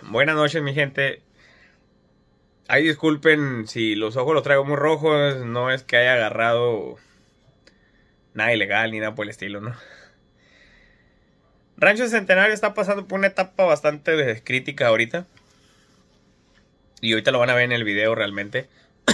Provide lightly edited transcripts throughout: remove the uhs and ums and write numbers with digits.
Buenas noches, mi gente. Ay, disculpen si los ojos los traigo muy rojos. No es que haya agarrado nada ilegal ni nada por el estilo, ¿no? Rancho Centenario está pasando por una etapa bastante crítica ahorita. Y ahorita lo van a ver en el video realmente.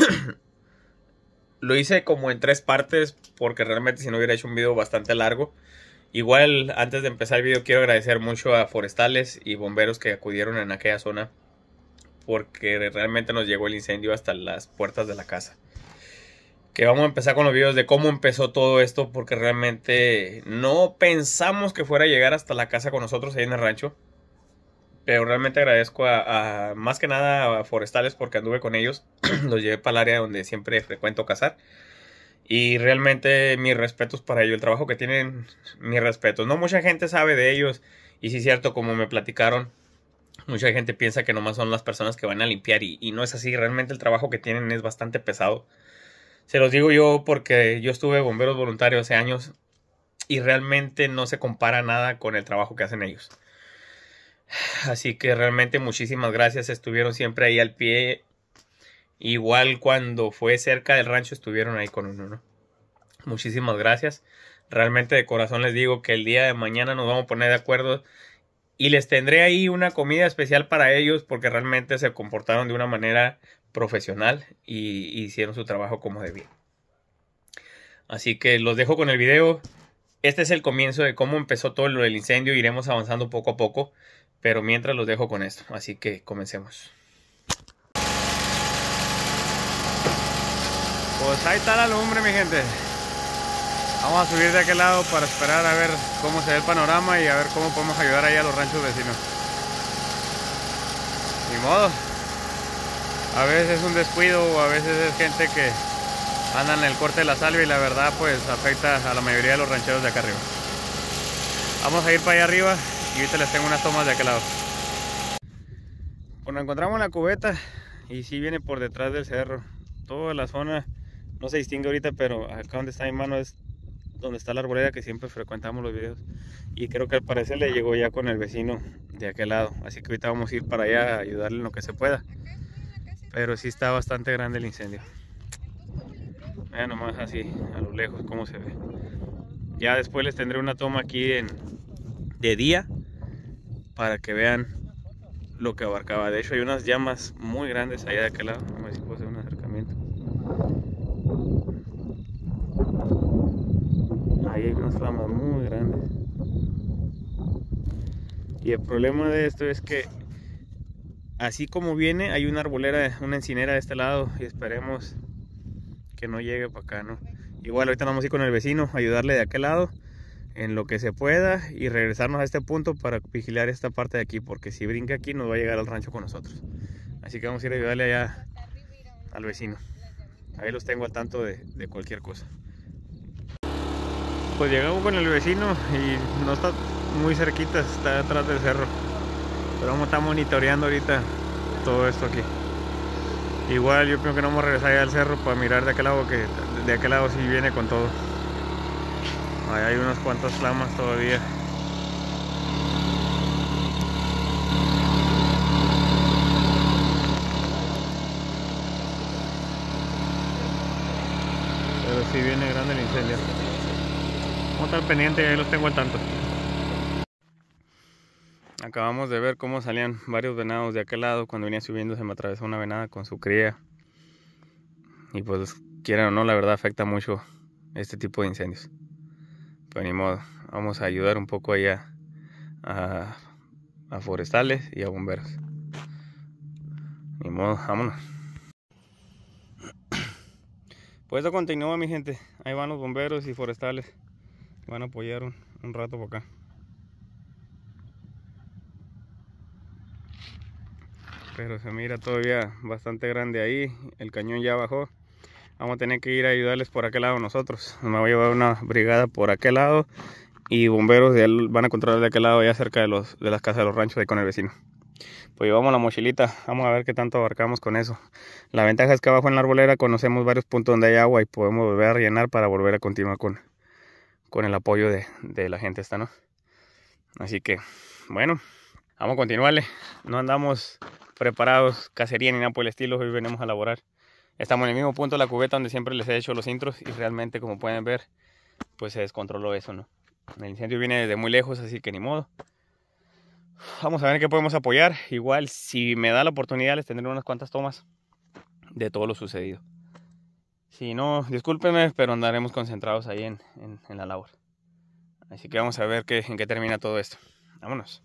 Lo hice como en 3 partes porque realmente si no hubiera hecho un video bastante largo. Igual, antes de empezar el video, quiero agradecer mucho a forestales y bomberos que acudieron en aquella zona, porque realmente nos llegó el incendio hasta las puertas de la casa. Que vamos a empezar con los videos de cómo empezó todo esto, porque realmente no pensamos que fuera a llegar hasta la casa con nosotros ahí en el rancho. Pero realmente agradezco a más que nada a forestales, porque anduve con ellos. Los llevé para el área donde siempre frecuento cazar. Y realmente mis respetos para ellos. El trabajo que tienen, mis respetos. No mucha gente sabe de ellos. Y sí es cierto, como me platicaron, mucha gente piensa que nomás son las personas que van a limpiar. Y no es así. Realmente el trabajo que tienen es bastante pesado. Se los digo yo porque yo estuve bomberos voluntarios hace años. Y realmente no se compara nada con el trabajo que hacen ellos. Así que realmente muchísimas gracias. Estuvieron siempre ahí al pie. Igual cuando fue cerca del rancho estuvieron ahí con uno, ¿no? Muchísimas gracias. Realmente de corazón les digo que el día de mañana nos vamos a poner de acuerdo y les tendré ahí una comida especial para ellos, porque realmente se comportaron de una manera profesional y hicieron su trabajo como debía. Así que los dejo con el video. Este es el comienzo de cómo empezó todo lo del incendio. Iremos avanzando poco a poco, pero mientras los dejo con esto. Así que comencemos. Pues ahí está la lumbre, mi gente. Vamos a subir de aquel lado para esperar a ver cómo se ve el panorama y a ver cómo podemos ayudar ahí a los ranchos vecinos. Ni modo. A veces es un descuido o a veces es gente que anda en el corte de la salvia y la verdad pues afecta a la mayoría de los rancheros de acá arriba. Vamos a ir para allá arriba y ahorita les tengo unas tomas de aquel lado. Bueno, encontramos la cubeta y sí viene por detrás del cerro. Toda la zona no se distingue ahorita, pero acá donde está mi mano es donde está la arboleda que siempre frecuentamos los videos. Y creo que al parecer le llegó ya con el vecino de aquel lado. Así que ahorita vamos a ir para allá a ayudarle en lo que se pueda. Pero sí está bastante grande el incendio. Vean nomás así, a lo lejos, cómo se ve. Ya después les tendré una toma aquí de día para que vean lo que abarcaba. De hecho hay unas llamas muy grandes allá de aquel lado. Vamos a ver si puedo hacer un acercamiento. Ahí hay unas flamas muy grandes. Y el problema de esto es que así como viene, hay una arbolera, una encinera de este lado. Y esperemos que no llegue para acá, ¿no? Igual ahorita vamos a ir con el vecino, ayudarle de aquel lado en lo que se pueda y regresarnos a este punto para vigilar esta parte de aquí, porque si brinca aquí nos va a llegar al rancho con nosotros. Así que vamos a ir a ayudarle allá al vecino. Ahí los tengo al tanto de cualquier cosa. Pues llegamos con el vecino y no está muy cerquita, está detrás del cerro. Pero vamos a estar monitoreando ahorita todo esto aquí. Igual yo creo que no vamos a regresar allá al cerro para mirar de aquel lado, que de aquel lado sí viene con todo. Ahí hay unas cuantas flamas todavía. Pero sí viene grande el incendio. Vamos a estar pendientes, ahí los tengo al tanto. Acabamos de ver cómo salían varios venados de aquel lado. Cuando venía subiendo se me atravesó una venada con su cría. Y pues quieran o no, la verdad afecta mucho este tipo de incendios. Pero ni modo, vamos a ayudar un poco allá a forestales y a bomberos. Ni modo, vámonos. Pues esto continúa, mi gente. Ahí van los bomberos y forestales. Van a apoyar un rato por acá. Pero se mira todavía bastante grande ahí. El cañón ya bajó. Vamos a tener que ir a ayudarles por aquel lado nosotros. Me voy a llevar una brigada por aquel lado y bomberos van a controlar de aquel lado, ya cerca de las casas de los ranchos, ahí con el vecino. Pues llevamos la mochilita, vamos a ver qué tanto abarcamos con eso. La ventaja es que abajo en la arbolera conocemos varios puntos donde hay agua y podemos volver a rellenar para volver a continuar con el apoyo de la gente esta, ¿no? Así que, bueno, Vamos a continuarle. No andamos preparados, cacería ni nada por el estilo. Hoy venimos a laborar. Estamos en el mismo punto de la cubeta donde siempre les he hecho los intros. Y realmente, como pueden ver, pues se descontroló eso, ¿no? El incendio viene desde muy lejos, así que ni modo. Vamos a ver qué podemos apoyar. Igual, si me da la oportunidad, les tendré unas cuantas tomas de todo lo sucedido. Si no, discúlpenme, pero andaremos concentrados ahí en la labor. Así que vamos a ver en qué termina todo esto. Vámonos.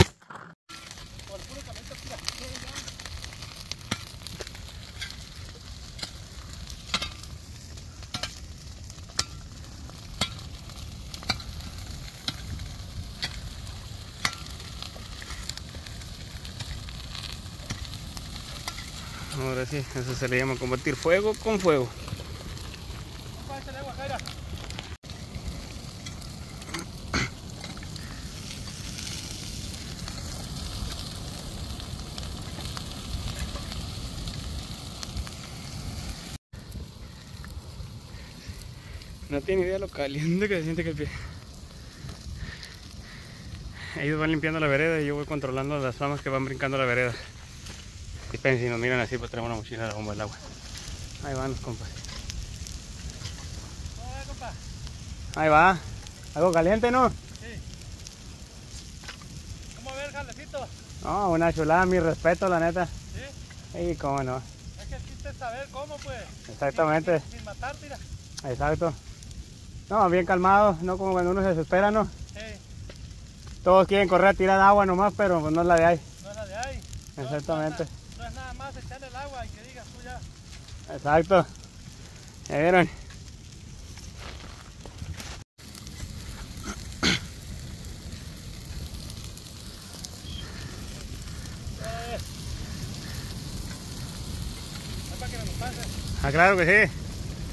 Ahora sí, eso se le llama combatir fuego con fuego. No tiene idea lo caliente que se siente que el pie. Ellos van limpiando la vereda y yo voy controlando las flamas que van brincando la vereda. Dispensen, si nos miran así, pues tenemos una mochila de la bomba del agua. Ahí van los compas. Ahí va. Algo caliente, ¿no? Sí. ¿Cómo ve el jalecito? No, una chulada, mi respeto, la neta. ¿Sí? Y cómo no. Es que el chiste es saber cómo, pues. Exactamente. Sin matar, mira. Exacto. No, bien calmado, no como cuando uno se desespera, ¿no? Sí. Todos quieren correr a tirar agua nomás, pero pues no es la de ahí. No es la de ahí. Exactamente. No es nada más echarle el agua y que digas tú ya. Exacto. ¿Ya vieron? Es para que me lo pase. Ah, claro que sí.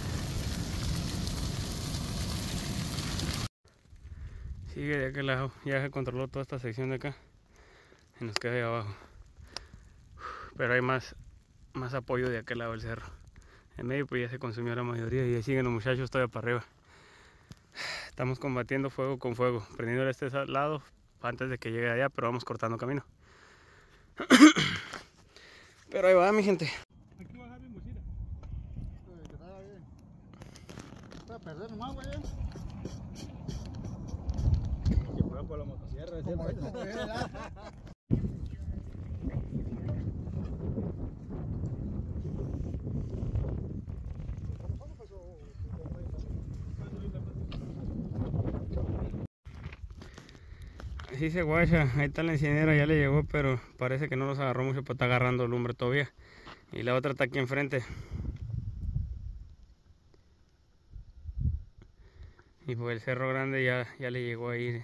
Sigue de aquel lado, ya se controló toda esta sección de acá y nos queda ahí abajo. Pero hay más apoyo de aquel lado del cerro. En medio pues ya se consumió la mayoría y ahí siguen los muchachos todavía para arriba. Estamos combatiendo fuego con fuego, prendiéndole este lado antes de que llegue allá, pero vamos cortando camino. Pero ahí va, mi gente. Aquí voy a dejar mi mochila. Que estaba bien. Voy a perder nomás, güey. Que fuera por la motosierra. Sí se guacha, ahí está la encendedera, ya le llegó, pero parece que no los agarró mucho, pues está agarrando lumbre todavía. Y la otra está aquí enfrente. Y pues el cerro grande ya le llegó ahí.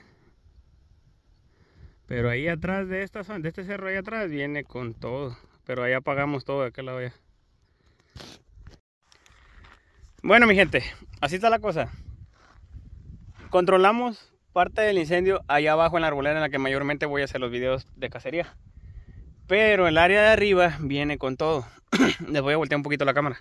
Pero ahí atrás de este cerro ahí atrás viene con todo. Pero ahí apagamos todo de aquel lado ya. Bueno, mi gente, así está la cosa. Controlamos parte del incendio allá abajo en la arbolera en la que mayormente voy a hacer los videos de cacería. Pero el área de arriba viene con todo. Les voy a voltear un poquito la cámara.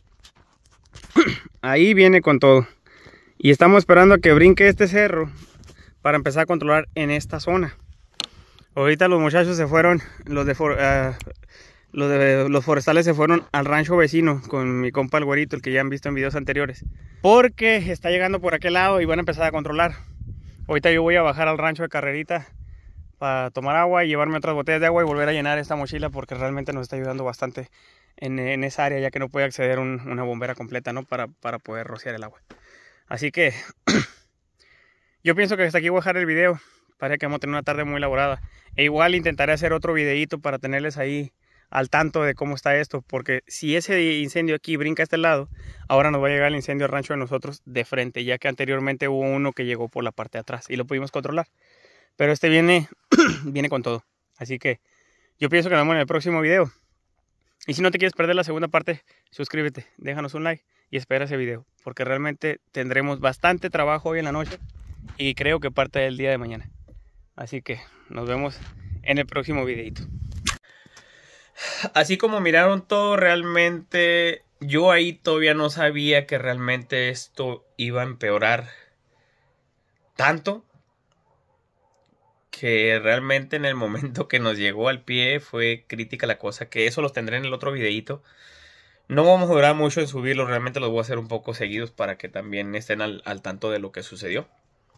Ahí viene con todo. Y estamos esperando a que brinque este cerro para empezar a controlar en esta zona. Ahorita los muchachos se fueron, los forestales se fueron al rancho vecino con mi compa el güerito, el que ya han visto en videos anteriores. Porque está llegando por aquel lado y van a empezar a controlar. Ahorita yo voy a bajar al rancho de Carrerita para tomar agua y llevarme otras botellas de agua y volver a llenar esta mochila porque realmente nos está ayudando bastante en esa área, ya que no puede acceder una bombera completa, ¿no? Para poder rociar el agua. Así que yo pienso que hasta aquí voy a dejar el video. Parece que vamos a tener una tarde muy elaborada. E igual intentaré hacer otro videito para tenerles ahí al tanto de cómo está esto. Porque si ese incendio aquí brinca a este lado, ahora nos va a llegar el incendio al rancho de nosotros de frente. Ya que anteriormente hubo uno que llegó por la parte de atrás y lo pudimos controlar. Pero este viene con todo. Así que yo pienso que nos vemos en el próximo video. Y si no te quieres perder la segunda parte, suscríbete, déjanos un like y espera ese video. Porque realmente tendremos bastante trabajo hoy en la noche y creo que parte del día de mañana. Así que nos vemos en el próximo videito. Así como miraron todo, realmente yo ahí todavía no sabía que realmente esto iba a empeorar tanto que realmente en el momento que nos llegó al pie fue crítica la cosa, que eso los tendré en el otro videito. No vamos a durar mucho en subirlos, realmente los voy a hacer un poco seguidos para que también estén al tanto de lo que sucedió.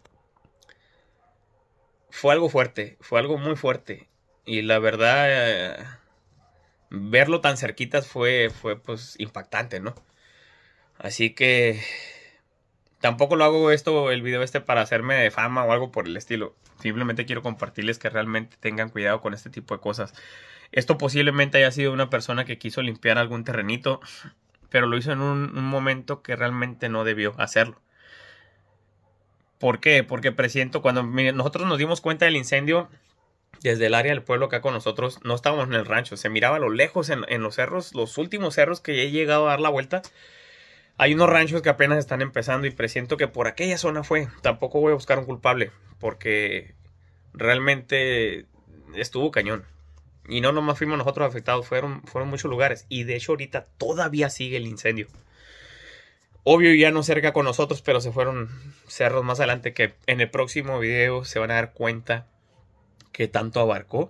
Fue algo fuerte, fue algo muy fuerte. Y la verdad, verlo tan cerquitas fue pues impactante, ¿no? Así que tampoco lo hago el video para hacerme de fama o algo por el estilo. Simplemente quiero compartirles que realmente tengan cuidado con este tipo de cosas. Esto posiblemente haya sido una persona que quiso limpiar algún terrenito, pero lo hizo en un momento que realmente no debió hacerlo. ¿Por qué? Porque presiento, cuando nosotros nos dimos cuenta del incendio, desde el área del pueblo acá con nosotros, no estábamos en el rancho, se miraba a lo lejos en los cerros, los últimos cerros que he llegado a dar la vuelta. Hay unos ranchos que apenas están empezando y presiento que por aquella zona fue. Tampoco voy a buscar un culpable, porque realmente estuvo cañón. Y no nomás fuimos nosotros afectados, fueron muchos lugares. Y de hecho ahorita todavía sigue el incendio. Obvio ya no cerca con nosotros, pero se fueron cerros más adelante que en el próximo video se van a dar cuenta que tanto abarcó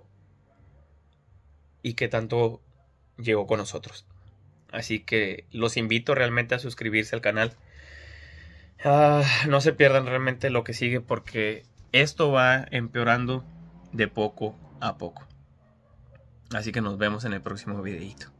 y que tanto llegó con nosotros. Así que los invito realmente a suscribirse al canal. No se pierdan realmente lo que sigue, porque esto va empeorando de poco a poco. Así que nos vemos en el próximo videito.